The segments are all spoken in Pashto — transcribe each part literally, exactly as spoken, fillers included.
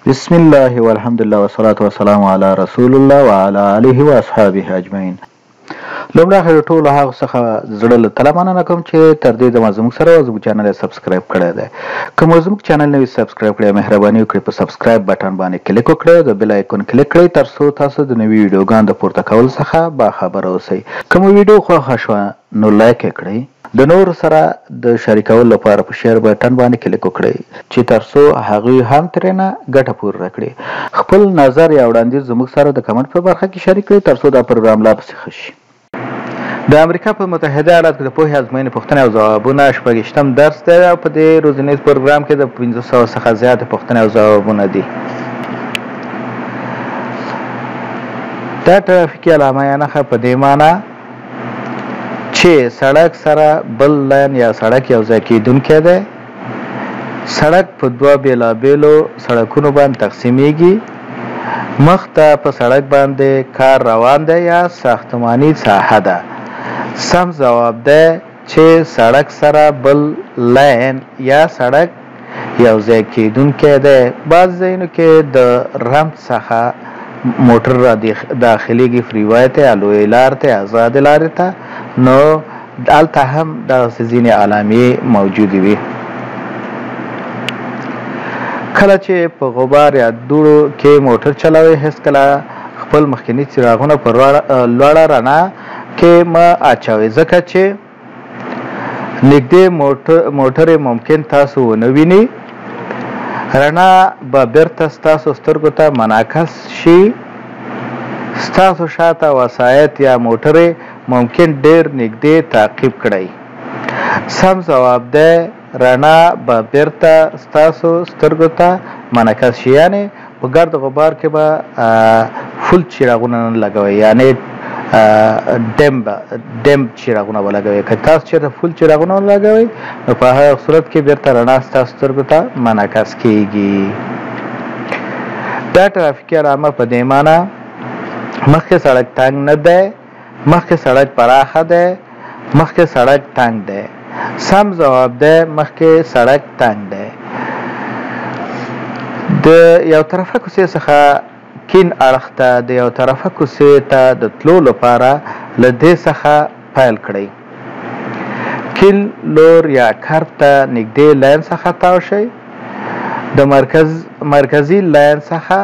بسم الله والحمد لله والصلاة والسلام على رسول الله وعلى آله واصحابه اجمعين. لومړی خو ټول هغه څخه زړه له تله مننه کوم چې تر دې دمه زموږ سره زموږ چینل یې سبسکرایب کړی دی. که مو زموږ چینل نه وي سبسکرایب کړی مهرباني وکړئ په سبسکرایب بټن باندې کلیک وکړئ د بیل آیکون کلیک کړئ تر څو تاسو د نوي ویډیوګانو د پورته کولو څخه باخبره اوسئ. که مو ویډیو خوښه شوه نو لایک یې کړئ. د نور سره د شریکولو لپاره په شیر بټن باندې کلیک وکړئ چې ترڅو هغوی هم ترېنه ګټه پورته کړي. خپل نظر یا وړاندیز زموږ سره د کمنټ په برخه کې شریک کړئ ترڅو دا پروګرام لا پسې ښه شي. د امریکا په متحده ایالاتو کې د پوهې ازموینې پوښتنې او ځوابونه شپږیشتم درس دی او په دې روزنیز پروګرام کې د پنځه سوه څخه زیاتې پوښتنې او ځوابونه دي. دا ټرافیکي علامه یا نښه په دې معنی چې سړک سره بل لاین یا سړک یو ځای کېدونکی دی. سړک په دوه بېلابېلو سړکونو باندې تقسیمیږي. مخ ته په سړک باندې کار روان دی یا ساختماني ساحه ده. سم ځواب دی چې سړک سره بل لاین یا سړک یو ځای کېدونکی دی. بعض ځایونو کې د رمپ څخه موټر را داخلیږي فری وای ته یا لویې لارې ته ازادې لارې ته، نو هلته هم دغسې ځینې علامې موجودې وي. کله چې په غبار یا دوړو کې موټر چلوئ هېڅکله خپل مخکیني څراغونه په لوړه رڼا کې مه اچوئ ځکه چې نږدې موټرې ممکن تاسو ونه ویني. رڼا به بیرته ستاسو سترګو ته منعکس شي. ستاسو شاته وسایط یا موټرې ممکن ډېر نږدې تعقیب کړئ. سم ځواب دی رڼا به بیرته ستاسو سترګو ته منعکس شي، یعنې په ګرد غبار کې به فل چراغونه نه لګوئ، یعنې ډم ډم چراغونه به لګوئ. که تاسو چېرته فل چراغونه لګوئ نو په هغه صورت کې بیرته رڼا ستاسو سترګو ته منعکس کیږي. دا ټرافیکي علامه په دې معنی مخکې سړک تنګ نه دی، مخکې سړک پراخه دی، مخکې سړک تنګ دی. سم ځواب دی مخکې سړک تنګ دی. د یو طرفه کوڅې څخه کیڼ اړخ ته د یو طرفه کوڅې ته د تلو لپاره له دې څخه پیل کړئ. کیڼ لور یا کرب ته نږدې لاین څخه تاو شئ. د مرکز مرکزي لاین څخه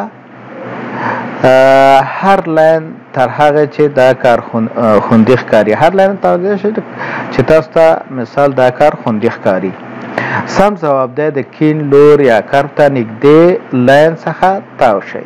هر لاین تر هغه چې دا کار خوندي ښکاري. هر لاین توجه شئ چې تاسو ته مثال دا کار خوندي ښکاري. سم ځواب دی د کیڼ لور یا کرب ته نږدې لاین څخه تاو شئ.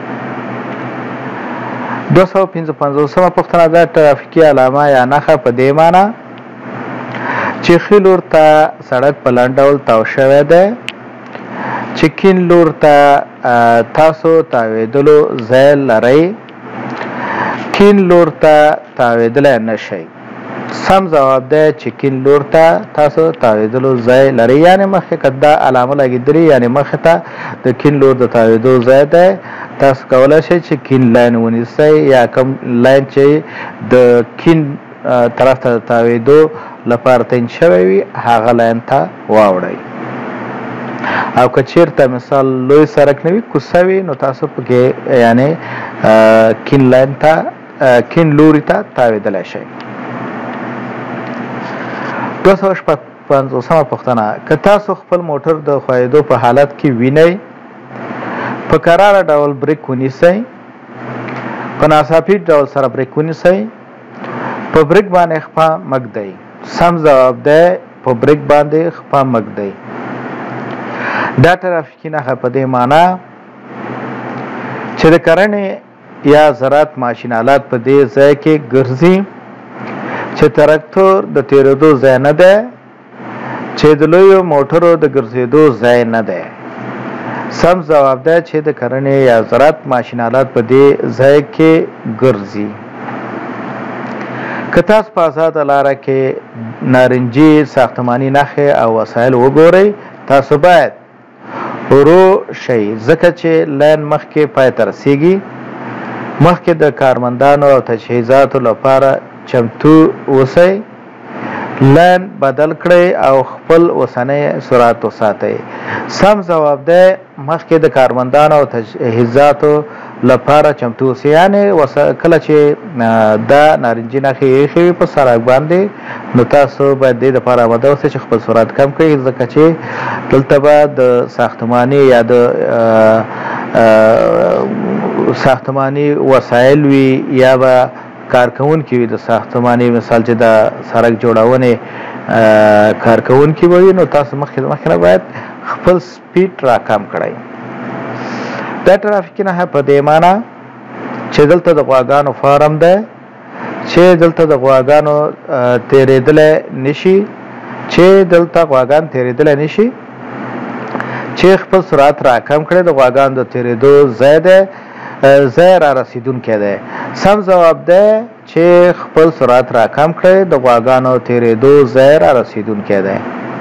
دوه سوه پنځه پنځوسمه پوښتنه ده ټرافیکي علامه یا نښه په دې معنی چې ښي لور ته سړک په لنډ ډول تاو شوی دی چې کیڼ لور ته تاسو تاوېدلو ځای لرئ. کیڼ لور ته تاوېدلی نه شئ. سم ځواب دی چې کیڼ لور ته تاسو تاوېدلو ځای لرئ، یعنې مخکې که دا علامه لګېدلې یعنې مخې ته د کیڼ لور د تاوېدو ځای دی. تاسو کولی شئ چې کیڼ لاین ونیسئ یا کوم لاین چې د کیڼ طرف ته د تاوېدو لپاره تعین شوی وي هغه لاین ته واوړئ. او که چېرته مثال لوی سړک نه وي کوڅه وي نو تاسو پکې یعنې کیڼ لاین ته کیڼ لوري ته تاوېدلی شئ. دوه سوه شپږ پنځوسمه پوښتنه که تاسو خپل موټر د ښویېدو په حالت کې وینئ په کراره ډول بریک ونیسئ. په ناڅاپي ډول سره بریک ونیسئ. په بریک باندې خپه مه ږدئ. سم ځواب دی په بریک باندې خپه مه ږدئ. دا ټرافیکي نښه په دې معنی چې د کرنې یا زراعت ماشین آلات په دې ځای کې ګرځي چې تراکتور د تېرېدو ځای نه دی، چې د لویو موټرو د ګرځېدو ځای نه دی. سم ځواب دی چې د کرنې یا زراعت ماشین آلات په دې ځای کې ګرځي. که تاسو په ازاده لاره کې نارنجي ساختماني نښې او وسایل وګورئ تاسو باید ورو شئ ځکه چې لاین مخکې پای ته رسیږي. مخکې د کارمندانو او تجهیزاتو لپاره چمتو اوسئ. لین بدل کړئ او خپل اوسنی سرعت وساتئ. سم ځواب دی مخکې د کارمندانو او تجهیزاتو لپاره چمتو اوسئ. یعنې کله چې دا نارنجي نښې ایښې وي په سړک باندې نو تاسو باید دې دپاره آماده اوسئ چې خپل سرعت کم کړئ، ځکه چې دلته به د ساختماني یا د ساختماني وسایل وي یا به کارکوونکي وي د ساختماني، مثال چې د سړک جوړونې کارکوونکي به وي، نو تاسو مخکې مخکې نه باید خپل سپیډ را کم کړئ. دا ټرافیکي نښه په دې معنا چې دلته د غواګانو فارم دی، چې دلته د غواګانو تېرېدلی نشي، چې دلته غواګان تېرېدلی نشي، چې خپل سرعت را کم کړئ. د غواګانو د تېرېدو ځای دی، ځای را رسیدونکی دی. سم ځواب دی چې خپل سرعت را کم کړئ، د غواګانو تېرېدو ځای را رسیدونکی دی.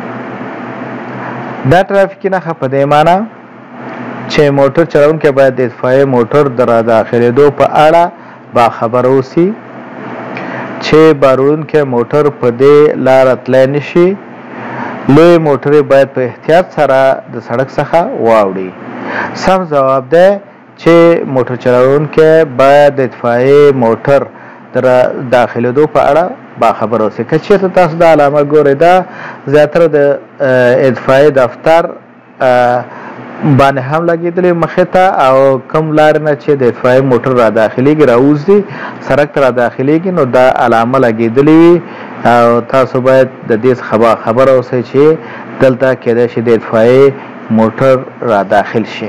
دا ټرافیکي نښه په دې معنا چې موټر چلونکی باید د اطفایې موټر د را داخلېدو په اړه باخبره اوسي، چې باروړونکی موټر په دې لاره تلی نشي. لوی موټرې باید په احتیاط سره د سړک څخه واوړي. سم ځواب دی چې موټر چلونکی باید د اطفایې موټر د را داخلېدو په اړه باخبره اوسي. که چېرته تاسو دا علامه ګورئ، دا زیاتره د اطفایې دفتر باندې هم لګېدلې مخې ته، او کوم لارې نه چې د اطفایې موټر را داخلېږي راوځي سړک ته را داخلېږي، نو دا علامه لګېدلې وي او تاسو باید د دې څخه باخبره اوسئ چې دلته کېدای شي د اطفایې موټر را داخل شي.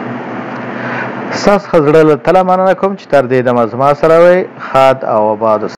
ستاسو څخه زړه له تله مننه کوم چې تر دې دمه زما سره وئ. ښاد او آباد اوسئ.